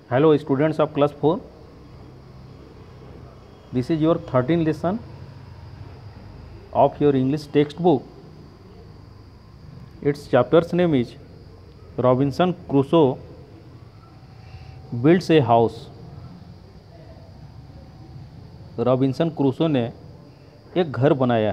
Hello students of class 4. This is your 13th lesson of your English textbook. Its chapter's name is Robinson Crusoe builds a house. Robinson Crusoe ने एक घर बनाया.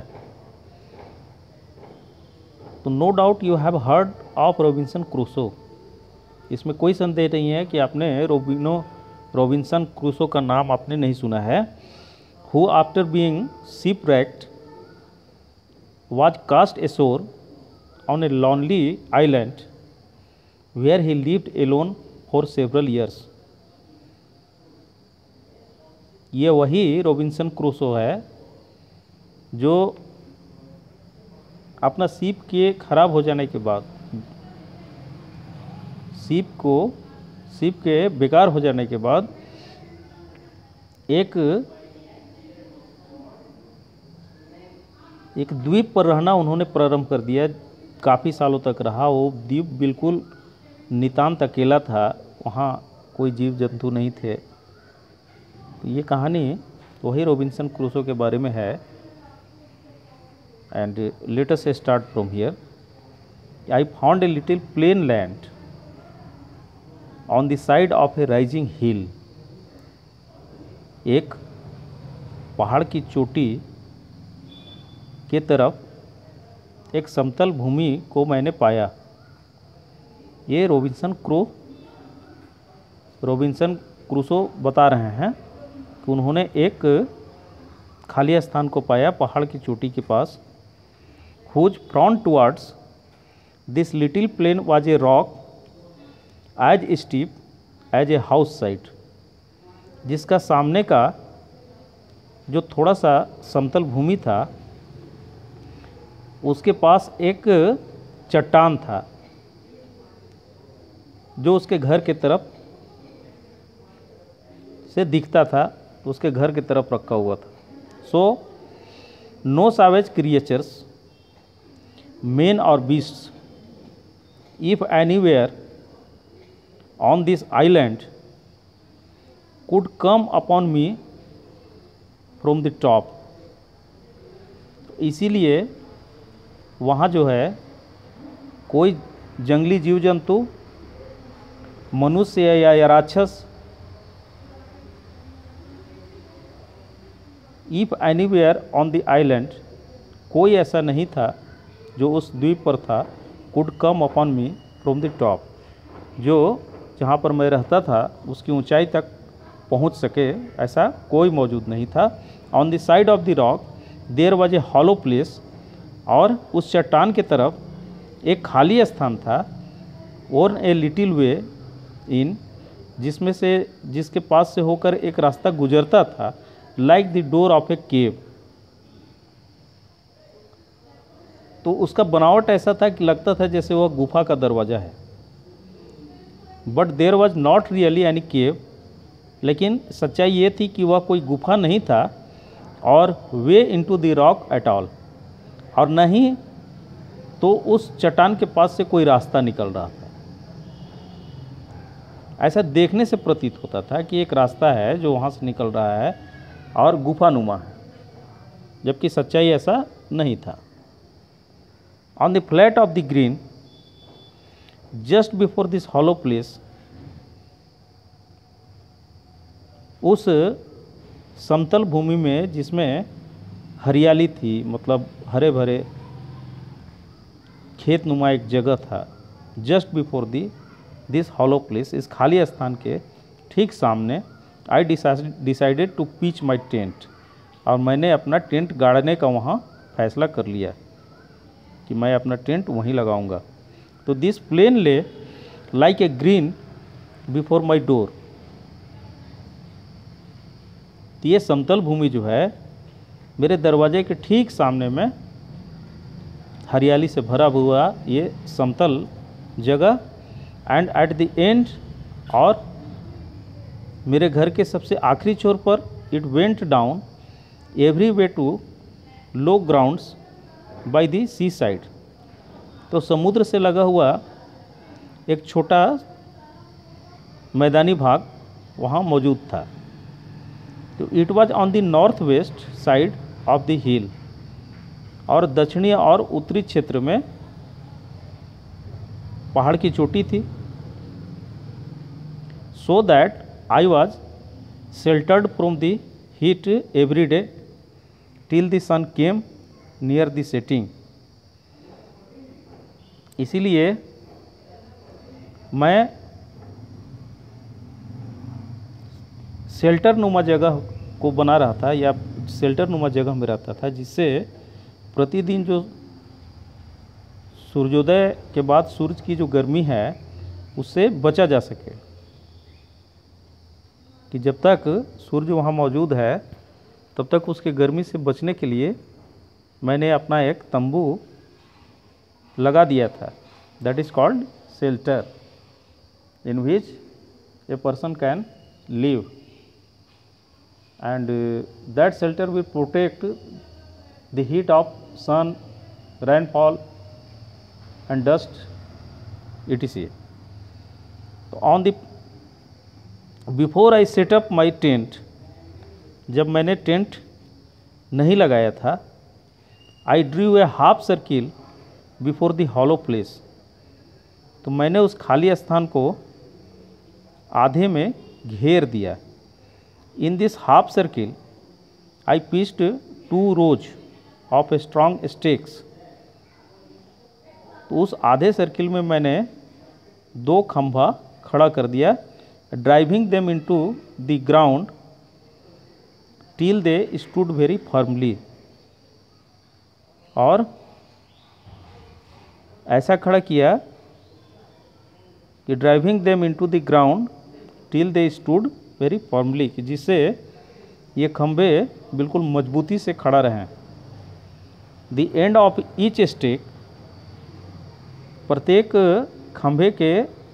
तो no doubt you have heard of Robinson Crusoe. इसमें कोई संदेह नहीं है कि आपने रॉबिन्सन क्रूसो का नाम आपने नहीं सुना है. Who after being shipwrecked was cast ashore on a lonely island where he lived alone for several years. ये वही रॉबिन्सन क्रूसो है जो अपना शिप के ख़राब हो जाने के बाद, शिप के बेकार हो जाने के बाद एक द्वीप पर रहना उन्होंने प्रारंभ कर दिया. काफ़ी सालों तक रहा. वो द्वीप बिल्कुल नितांत अकेला था, वहाँ कोई जीव जंतु नहीं थे. तो ये कहानी वही रॉबिन्सन क्रूसो के बारे में है. And let us start from here. I found a little plain land on the side of a rising hill. एक पहाड़ की चोटी के तरफ एक समतल भूमि को मैंने पाया. ये रॉबिन्सन क्रूसो बता रहे हैं कि उन्होंने एक खाली स्थान को पाया पहाड़ की चोटी के पास. Whose front towards this little plain was a rock as steep as a house side. जिसका सामने का जो थोड़ा सा समतल भूमि था उसके पास एक चट्टान था जो उसके घर के तरफ से दिखता था, उसके घर की तरफ रखा हुआ था. So no savage creatures men और beasts if anywhere on this island could come upon me from the top. इसीलिए वहाँ जो है कोई जंगली जीव जंतु, मनुष्य या राक्षस, if anywhere on the island, कोई ऐसा नहीं था जो उस द्वीप पर था. Could come upon me from the top, जो जहाँ पर मैं रहता था उसकी ऊंचाई तक पहुँच सके, ऐसा कोई मौजूद नहीं था. On the side of the rock there was a hollow place, और उस चट्टान के तरफ एक खाली स्थान था. और ए लिटिल वे इन, जिसके पास से होकर एक रास्ता गुजरता था. Like the door of a cave, तो उसका बनावट ऐसा था कि लगता था जैसे वह गुफा का दरवाज़ा है. But there was not really any cave, लेकिन सच्चाई ये थी कि वह कोई गुफा नहीं था और way into the rock at all, और नहीं तो उस चट्टान के पास से कोई रास्ता निकल रहा था. ऐसा देखने से प्रतीत होता था कि एक रास्ता है जो वहाँ से निकल रहा है और गुफानुमा है, जबकि सच्चाई ऐसा नहीं था. On the flat of the green just before this hollow place, उस समतल भूमि में जिसमें हरियाली थी, मतलब हरे भरे खेत नुमा एक जगह था. Just before this hollow place, इस खाली स्थान के ठीक सामने, I decided to pitch my tent, और मैंने अपना टेंट गाड़ने का वहाँ फैसला कर लिया कि मैं अपना टेंट वहीं लगाऊंगा. तो this plain lay like a green before my door. तो ये समतल भूमि जो है मेरे दरवाजे के ठीक सामने में हरियाली से भरा हुआ ये समतल जगह. एंड एट द एंड, और मेरे घर के सबसे आखिरी छोर पर, it went down every way to low grounds by the sea side. तो समुद्र से लगा हुआ एक छोटा मैदानी भाग वहाँ मौजूद था। तो it was on the north west side of the hill, और दक्षिणी और उत्तरी क्षेत्र में पहाड़ की चोटी थी। So that I was sheltered from the heat every day till the sun came near the setting. इसीलिए मैं शेल्टर नुमा जगह को बना रहा था, या शेल्टर नुमा जगह में रहता था, जिससे प्रतिदिन जो सूर्योदय के बाद सूरज की जो गर्मी है उससे बचा जा सके, कि जब तक सूर्य वहाँ मौजूद है तब तक उसके गर्मी से बचने के लिए मैंने अपना एक तंबू लगा दिया था। That is called shelter in which a person can live, and that shelter will protect the heat of sun, rainfall and dust etc. So on the before I set up my tent, जब मैंने tent नहीं लगाया था, I drew a half circle before the hollow place, तो मैंने उस खाली स्थान को आधे में घेर दिया। In this half circle I pitched 2 rows of strong stakes, तो उस आधे सर्किल में मैंने 2 खंभा खड़ा कर दिया, driving them into the ground till they stood very firmly, और ऐसा खड़ा किया कि driving them into the ground till they stood very firmly, कि जिससे ये खंभे बिल्कुल मजबूती से खड़ा रहें। The end of each stake, प्रत्येक खंभे के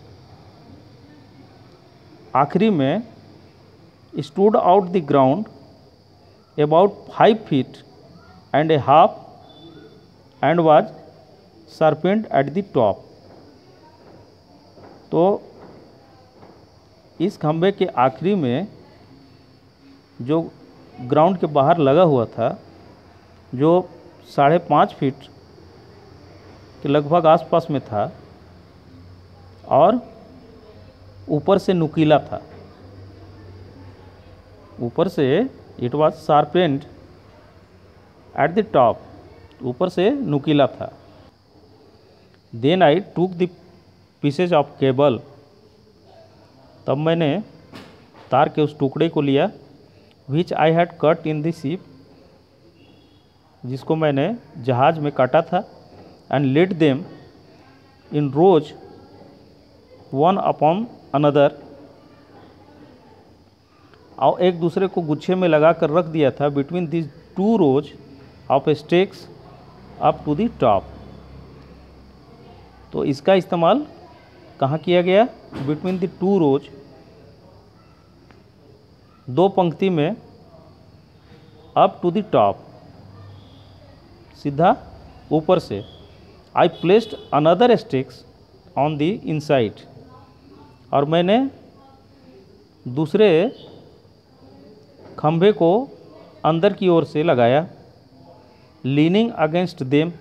आखिरी में stood out the ground about 5 feet and a half and was sharpened at the top. तो इस खंभे के आखिरी में जो ग्राउंड के बाहर लगा हुआ था, जो 5.5 फीट के लगभग आसपास में था और ऊपर से नुकीला था, ऊपर से it was sharpened at the top, ऊपर से नुकीला था। Then I took the pieces of cable, तब मैंने तार के उस टुकड़े को लिया, which I had cut in the ship, जिसको मैंने जहाज में काटा था, and laid them in rows one upon another, और एक दूसरे को गुच्छे में लगा कर रख दिया था, between this 2 rows of stakes up to the top. तो इसका इस्तेमाल कहाँ किया गया? बिटवीन द 2 rows, 2 पंक्ति में, अप टू द टॉप, सीधा ऊपर से। I placed another sticks on the inside, और मैंने दूसरे खंभे को अंदर की ओर से लगाया, leaning against them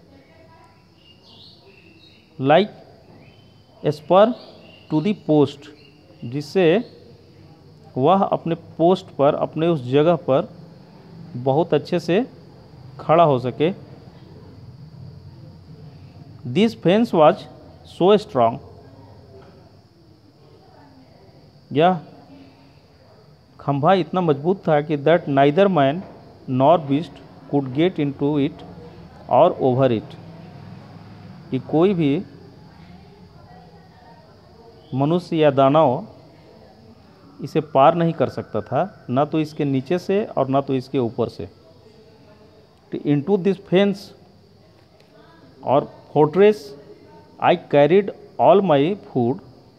like spur to the post, जिससे वह अपने पोस्ट पर, अपने उस जगह पर बहुत अच्छे से खड़ा हो सके। This fence was so strong, यह खंभा इतना मजबूत था कि that neither man nor beast could get into it और ओवर इट, कि कोई भी मनुष्य या दानव इसे पार नहीं कर सकता था, ना तो इसके नीचे से और ना तो इसके ऊपर से। इनटू दिस फेंस और fortress I carried all my food,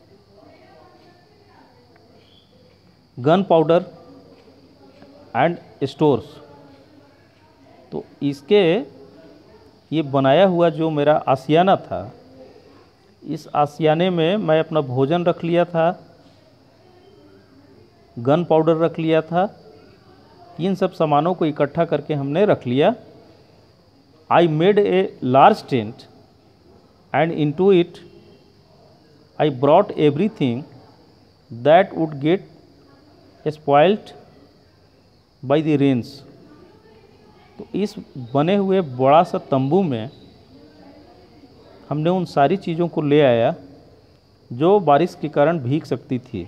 gunpowder and stores. तो इसके ये बनाया हुआ जो मेरा आशियाना था, इस आशियाने में मैं अपना भोजन रख लिया था, गन पाउडर रख लिया था। इन सब सामानों को इकट्ठा करके हमने रख लिया। I made a large tent and into it I brought everything that would get spoiled by the rains. तो इस बने हुए बड़ा सा तंबू में हमने उन सारी चीज़ों को ले आया जो बारिश के कारण भीग सकती थी।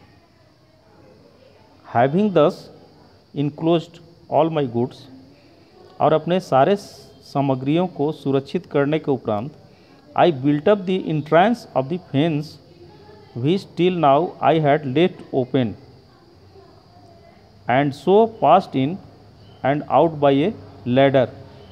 हैविंग दस इनक्लोज्ड ऑल माई गुड्स, और अपने सारे सामग्रियों को सुरक्षित करने के उपरांत I built up the entrance of the fence which till now I had left open, and so passed in and out by a ladder।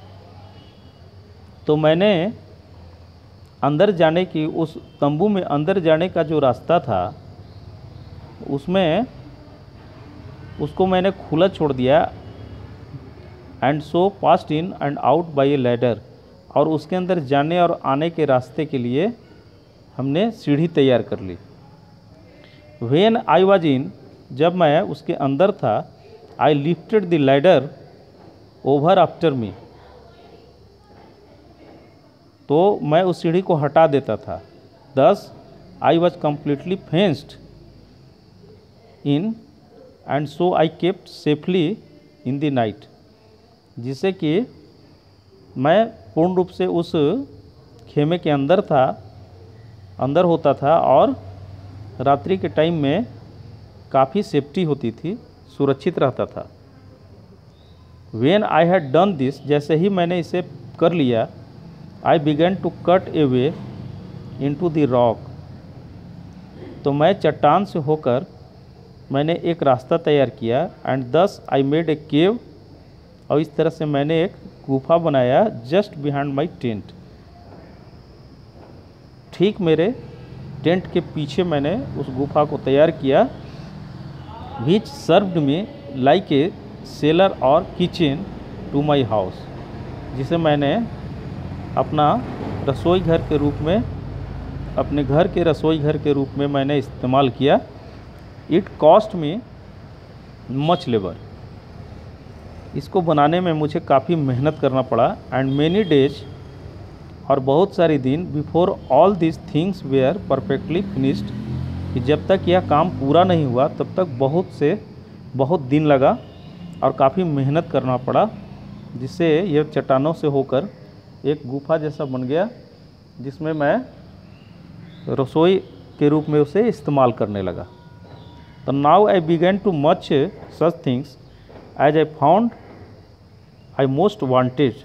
तो मैंने अंदर जाने की, उस तंबू में अंदर जाने का जो रास्ता था उसमें उसको मैंने खुला छोड़ दिया। And so passed in and out by a ladder, और उसके अंदर जाने और आने के रास्ते के लिए हमने सीढ़ी तैयार कर ली। व्हेन आई वाज इन, जब मैं उसके अंदर था, I lifted the ladder over after me, तो मैं उस सीढ़ी को हटा देता था। Thus I was completely fenced in and so I kept safely in the night, जिससे कि मैं पूर्ण रूप से उस खेमे के अंदर होता था और रात्रि के टाइम में काफ़ी सेफ्टी होती थी, सुरक्षित रहता था। When I had done this, जैसे ही मैंने इसे कर लिया, I began to cut a way into the rock, तो मैं चट्टान से होकर मैंने एक रास्ता तैयार किया। And thus I made a cave, और इस तरह से मैंने एक गुफा बनाया जस्ट बिहाइंड माई टेंट, ठीक मेरे टेंट के पीछे मैंने उस गुफा को तैयार किया। Which served me like a cellar और किचन टू माई हाउस, जिसे मैंने अपना रसोई घर के रूप में, अपने घर के रसोई घर के रूप में मैंने इस्तेमाल किया। It cost me much labour, इसको बनाने में मुझे काफ़ी मेहनत करना पड़ा। एंड मैनी डेज, और बहुत सारे दिन, before all this things were perfectly finished, कि जब तक यह काम पूरा नहीं हुआ तब तक बहुत दिन लगा और काफ़ी मेहनत करना पड़ा, जिससे यह चट्टानों से होकर एक गुफा जैसा बन गया, जिसमें मैं रसोई के रूप में उसे इस्तेमाल करने लगा। तो now I began to much such things as I found I most wanted.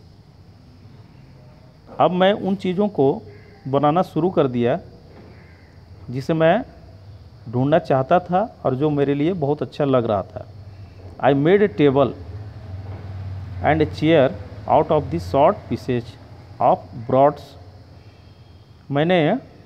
अब मैं उन चीज़ों को बनाना शुरू कर दिया जिसे मैं ढूंढना चाहता था और जो मेरे लिए बहुत अच्छा लग रहा था। I made a table and a chair out of the short pieces of boards, मैंने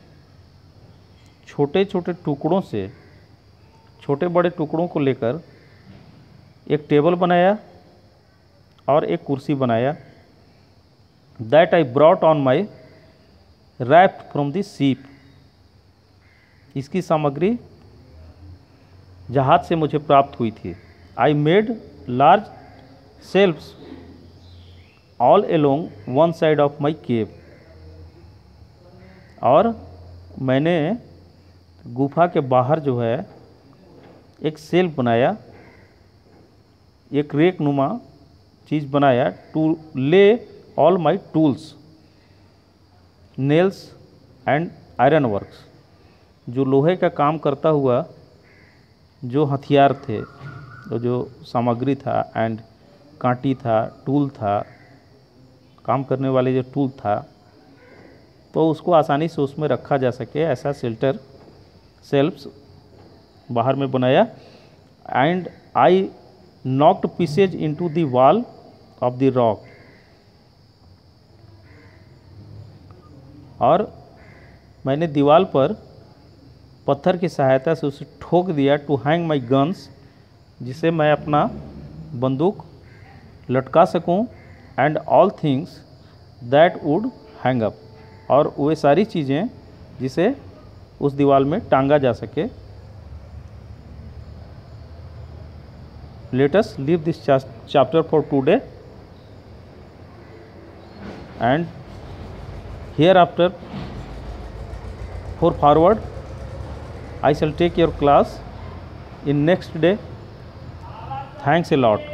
छोटे छोटे टुकड़ों से, छोटे बड़े टुकड़ों को लेकर एक टेबल बनाया और एक कुर्सी बनाया। That I brought on my raft from the ship, इसकी सामग्री जहाज से मुझे प्राप्त हुई थी। I made large shelves all along one side of my cave, और मैंने गुफा के बाहर जो है एक शेल्फ बनाया, एक रेक नुमा चीज़ बनाया, to lay all my tools, nails and iron works, जो लोहे का काम करता हुआ जो हथियार थे, तो जो सामग्री था, एंड कांटी था, टूल था, काम करने वाले जो टूल था, तो उसको आसानी से उसमें रखा जा सके, ऐसा शेल्फ्स बाहर में बनाया। And I knocked pieces into the wall of the rock, और मैंने दीवार पर पत्थर की सहायता से उसे ठोक दिया, टू हैंग माई गन्स, जिसे मैं अपना बंदूक लटका सकूं, and all things that would hang up, और वे सारी चीज़ें जिसे उस दीवार में टांगा जा सके। let us leave this chapter for today, and hereafter for forward I shall take your class in next day. Thanks a lot.